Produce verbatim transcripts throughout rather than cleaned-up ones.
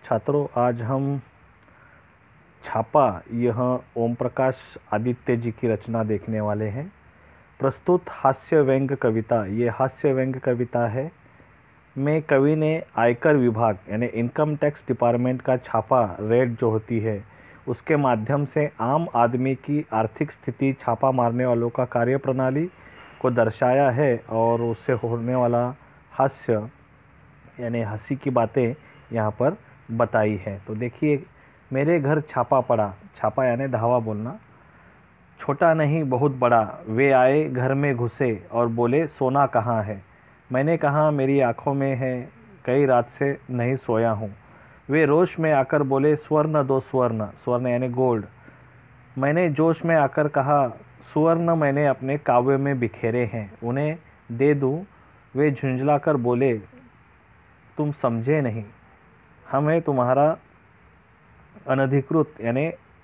छात्रों, आज हम छापा यह ओम प्रकाश आदित्य जी की रचना देखने वाले हैं। प्रस्तुत हास्य व्यंग्य कविता, ये हास्य व्यंग्य कविता है। में कवि ने आयकर विभाग यानी इनकम टैक्स डिपार्टमेंट का छापा रेड जो होती है उसके माध्यम से आम आदमी की आर्थिक स्थिति छापा मारने वालों का कार्य प्रणाली को दर्शाया है और उससे होने वाला हास्य यानी हंसी की बातें यहाँ पर बताई है। तो देखिए, मेरे घर छापा पड़ा, छापा यानी धावा बोलना, छोटा नहीं बहुत बड़ा, वे आए घर में घुसे और बोले सोना कहाँ है। मैंने कहा मेरी आँखों में है, कई रात से नहीं सोया हूँ। वे रोश में आकर बोले स्वर्ण दो स्वर्ण, स्वर्ण यानी गोल्ड। मैंने जोश में आकर कहा सुवर्ण मैंने अपने काव्य में बिखेरे हैं, उन्हें दे दूँ। वे झुंझलाकर बोले तुम समझे नहीं, हमें तुम्हारा अनधिकृत यानी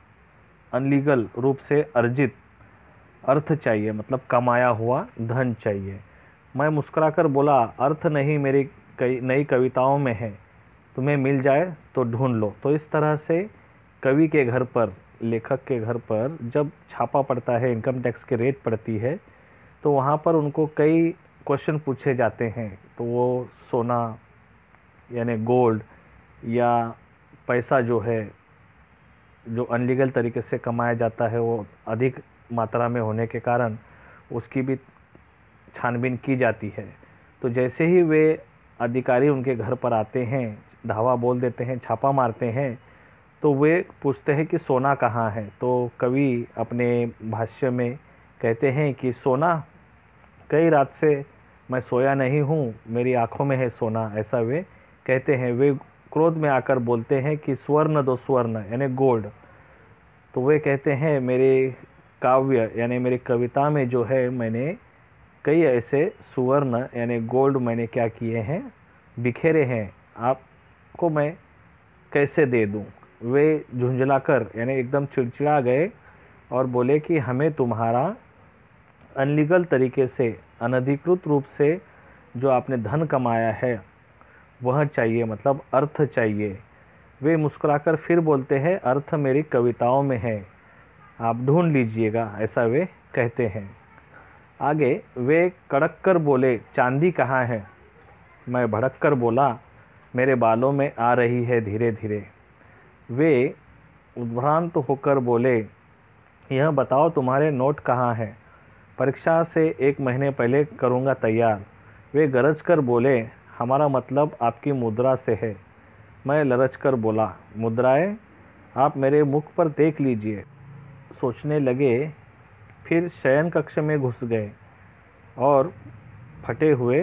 अनलीगल रूप से अर्जित अर्थ चाहिए, मतलब कमाया हुआ धन चाहिए। मैं मुस्कुराकर बोला अर्थ नहीं मेरी कई नई कविताओं में है, तुम्हें मिल जाए तो ढूंढ लो। तो इस तरह से कवि के घर पर, लेखक के घर पर जब छापा पड़ता है, इनकम टैक्स की रेट पड़ती है, तो वहाँ पर उनको कई क्वेश्चन पूछे जाते हैं। तो वो सोना यानी गोल्ड या पैसा जो है जो अनलीगल तरीके से कमाया जाता है वो अधिक मात्रा में होने के कारण उसकी भी छानबीन की जाती है। तो जैसे ही वे अधिकारी उनके घर पर आते हैं, धावा बोल देते हैं, छापा मारते हैं, तो वे पूछते हैं कि सोना कहाँ है। तो कवि अपने भाष्य में कहते हैं कि सोना, कई रात से मैं सोया नहीं हूँ, मेरी आँखों में है सोना, ऐसा वे कहते हैं। वे क्रोध में आकर बोलते हैं कि स्वर्ण दो स्वर्ण यानी गोल्ड। तो वे कहते हैं मेरे काव्य यानी मेरी कविता में जो है मैंने कई ऐसे सुवर्ण यानी गोल्ड मैंने क्या किए हैं, बिखेरे हैं, आपको मैं कैसे दे दूं। वे झुंझलाकर यानी एकदम चिड़चिड़ा गए और बोले कि हमें तुम्हारा अनलीगल तरीके से, अनधिकृत रूप से जो आपने धन कमाया है वह चाहिए, मतलब अर्थ चाहिए। वे मुस्कुराकर फिर बोलते हैं अर्थ मेरी कविताओं में है, आप ढूंढ लीजिएगा, ऐसा वे कहते हैं। आगे वे कड़क कर बोले चांदी कहाँ है। मैं भड़क कर बोला मेरे बालों में आ रही है धीरे धीरे। वे उद्भ्रांत होकर बोले यह बताओ तुम्हारे नोट कहाँ हैं, परीक्षा से एक महीने पहले करूँगा तैयार। वे गरज कर बोले हमारा मतलब आपकी मुद्रा से है। मैं लरच कर बोला मुद्राएं आप मेरे मुख पर देख लीजिए। सोचने लगे, फिर शयन कक्ष में घुस गए और फटे हुए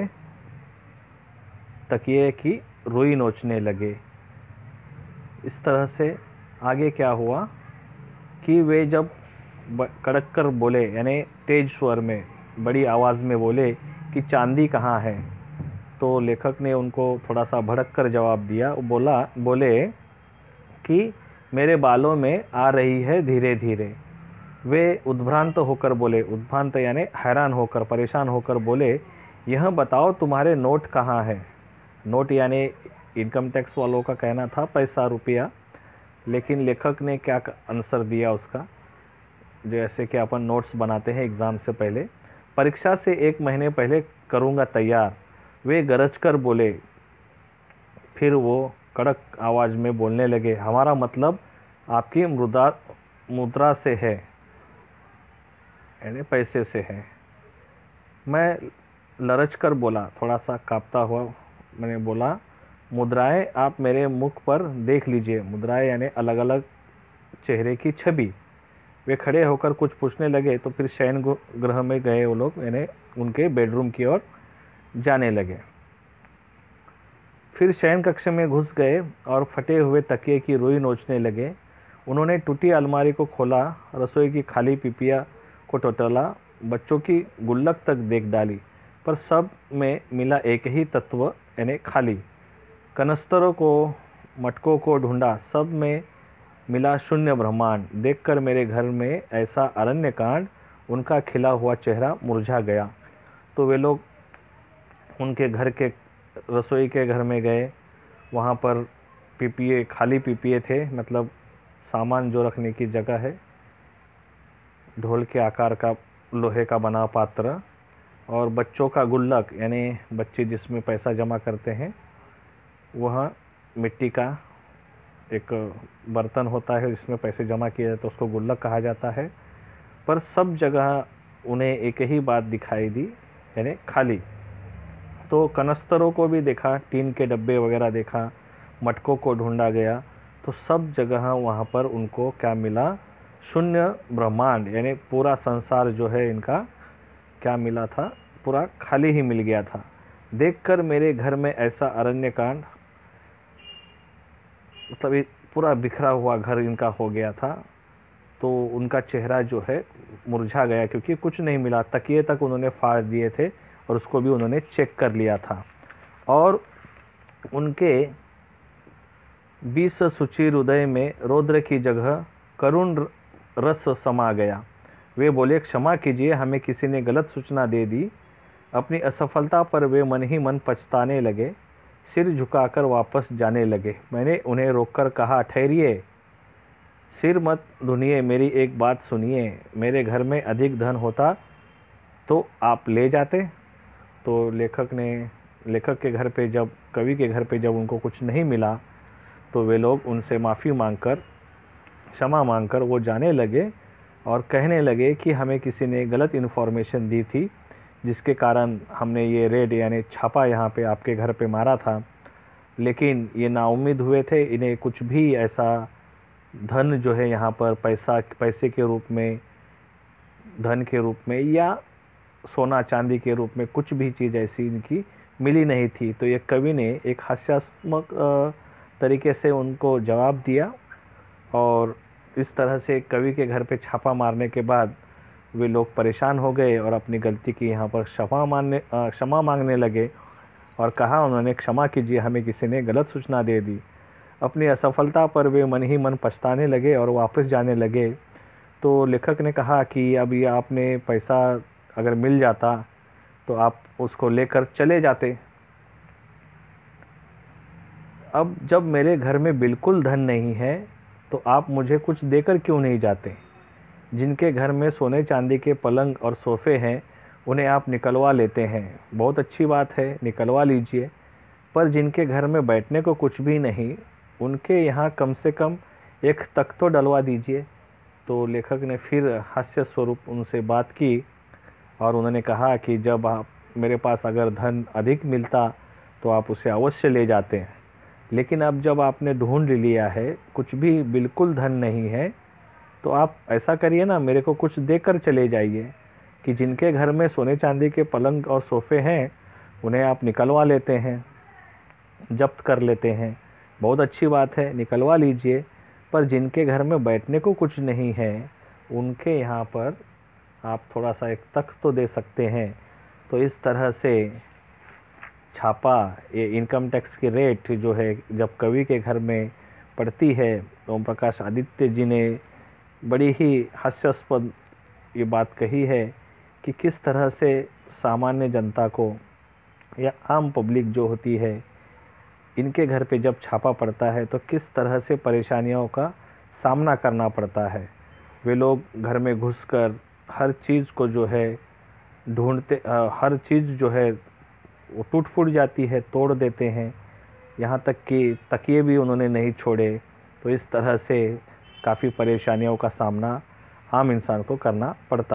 तकिए की रुई नोचने लगे। इस तरह से आगे क्या हुआ कि वे जब कड़क कर बोले यानी तेज स्वर में, बड़ी आवाज़ में बोले कि चांदी कहाँ है, तो लेखक ने उनको थोड़ा सा भड़क कर जवाब दिया। बोला बोले कि मेरे बालों में आ रही है धीरे धीरे। वे उद्भ्रांत होकर बोले, उद्भ्रांत यानी हैरान होकर, परेशान होकर बोले यह बताओ तुम्हारे नोट कहाँ है। नोट यानी इनकम टैक्स वालों का कहना था पैसा, रुपया, लेकिन लेखक ने क्या आंसर दिया उसका, जैसे कि अपन नोट्स बनाते हैं एग्ज़ाम से पहले। परीक्षा से एक महीने पहले करूँगा तैयार। वे गरज कर बोले, फिर वो कड़क आवाज़ में बोलने लगे हमारा मतलब आपकी मुद्रा मुद्रा से है यानी पैसे से है। मैं लरच कर बोला, थोड़ा सा कांपता हुआ मैंने बोला मुद्राएं आप मेरे मुख पर देख लीजिए। मुद्राएं यानी अलग अलग चेहरे की छवि। वे खड़े होकर कुछ पूछने लगे, तो फिर शयन गृह में गए वो लोग, यानी उनके बेडरूम की ओर जाने लगे। फिर शयन कक्ष में घुस गए और फटे हुए तकिए की रुई नोचने लगे। उन्होंने टूटी अलमारी को खोला, रसोई की खाली पिपिया को टटोला, बच्चों की गुल्लक तक देख डाली, पर सब में मिला एक ही तत्व यानी खाली। कनस्तरों को, मटकों को ढूंढा, सब में मिला शून्य ब्रह्मांड। देखकर मेरे घर में ऐसा अरण्य कांड, उनका खिला हुआ चेहरा मुरझा गया। तो वे लोग उनके घर के रसोई के घर में गए, वहाँ पर पीपीए, खाली पीपीए थे, मतलब सामान जो रखने की जगह है, ढोल के आकार का लोहे का बना पात्र, और बच्चों का गुल्लक, यानी बच्चे जिसमें पैसा जमा करते हैं, वह मिट्टी का एक बर्तन होता है जिसमें पैसे जमा किए जाते, तो उसको गुल्लक कहा जाता है। पर सब जगह उन्हें एक ही बात दिखाई दी, यानी खाली। तो कनस्तरों को भी देखा, टीन के डब्बे वगैरह देखा, मटकों को ढूंढा गया, तो सब जगह वहाँ पर उनको क्या मिला? शून्य ब्रह्मांड, यानी पूरा संसार जो है इनका क्या मिला था? पूरा खाली ही मिल गया था। देखकर मेरे घर में ऐसा अरण्यकांड, मतलब ये पूरा बिखरा हुआ घर इनका हो गया था। तो उनका चेहरा जो है मुरझा गया, क्योंकि कुछ नहीं मिला। तकिए तक उन्होंने फाड़ दिए थे और उसको भी उन्होंने चेक कर लिया था। और उनके बीस सुचिर हृदय में रौद्र की जगह करुण रस समा गया। वे बोले, क्षमा कीजिए, हमें किसी ने गलत सूचना दे दी। अपनी असफलता पर वे मन ही मन पछताने लगे, सिर झुकाकर वापस जाने लगे। मैंने उन्हें रोककर कहा, ठहरिए, सिर मत धुनिए, मेरी एक बात सुनिए। मेरे घर में अधिक धन होता तो आप ले जाते। तो लेखक ने लेखक के घर पे जब कवि के घर पे जब उनको कुछ नहीं मिला, तो वे लोग उनसे माफ़ी मांगकर, क्षमा मांगकर वो जाने लगे और कहने लगे कि हमें किसी ने गलत इन्फॉर्मेशन दी थी, जिसके कारण हमने ये रेड यानी छापा यहाँ पे आपके घर पे मारा था। लेकिन ये नाउम्मीद हुए थे, इन्हें कुछ भी ऐसा धन जो है यहाँ पर पैसा पैसे के रूप में, धन के रूप में या सोना चांदी के रूप में कुछ भी चीज़ ऐसी इनकी मिली नहीं थी। तो ये कवि ने एक हास्यात्मक तरीके से उनको जवाब दिया, और इस तरह से कवि के घर पे छापा मारने के बाद वे लोग परेशान हो गए और अपनी गलती की यहाँ पर क्षमा मानने क्षमा मांगने लगे और कहा उन्होंने, क्षमा कीजिए, हमें किसी ने गलत सूचना दे दी। अपनी असफलता पर वे मन ही मन पछताने लगे और वापस जाने लगे। तो लेखक ने कहा कि अब ये आपने पैसा अगर मिल जाता तो आप उसको लेकर चले जाते। अब जब मेरे घर में बिल्कुल धन नहीं है तो आप मुझे कुछ देकर क्यों नहीं जाते? जिनके घर में सोने चांदी के पलंग और सोफ़े हैं, उन्हें आप निकलवा लेते हैं, बहुत अच्छी बात है, निकलवा लीजिए। पर जिनके घर में बैठने को कुछ भी नहीं, उनके यहाँ कम से कम एक तख्त तो डलवा दीजिए। तो लेखक ने फिर हास्य स्वरूप उनसे बात की और उन्होंने कहा कि जब आप मेरे पास अगर धन अधिक मिलता तो आप उसे अवश्य ले जाते हैं, लेकिन अब जब आपने ढूंढ लिया है, कुछ भी बिल्कुल धन नहीं है, तो आप ऐसा करिए ना, मेरे को कुछ देकर चले जाइए। कि जिनके घर में सोने चांदी के पलंग और सोफ़े हैं, उन्हें आप निकलवा लेते हैं, जब्त कर लेते हैं, बहुत अच्छी बात है, निकलवा लीजिए। पर जिनके घर में बैठने को कुछ नहीं है, उनके यहाँ पर आप थोड़ा सा एक तख्त तो दे सकते हैं। तो इस तरह से छापा, ये इनकम टैक्स की रेट जो है जब कवि के घर में पड़ती है, तो ओम प्रकाश आदित्य जी ने बड़ी ही हास्यास्पद ये बात कही है कि किस तरह से सामान्य जनता को या आम पब्लिक जो होती है, इनके घर पे जब छापा पड़ता है तो किस तरह से परेशानियों का सामना करना पड़ता है। वे लोग घर में घुसकर हर चीज़ को जो है ढूंढते, हर चीज़ जो है वो टूट फूट जाती है, तोड़ देते हैं, यहाँ तक कि तकिए भी उन्होंने नहीं छोड़े। तो इस तरह से काफ़ी परेशानियों का सामना आम इंसान को करना पड़ता है।